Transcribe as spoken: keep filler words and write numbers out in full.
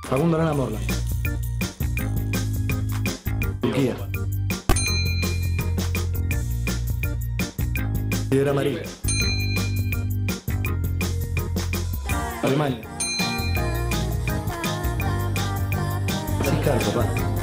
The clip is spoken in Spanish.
Facundo Arana Morla. Turquía. Piedra María. Alemania. Así caro, papá.